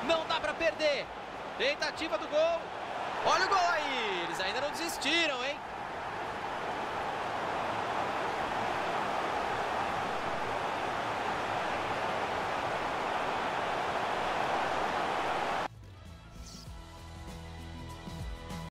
Não dá para perder. Tentativa do gol. Olha o gol aí. Eles ainda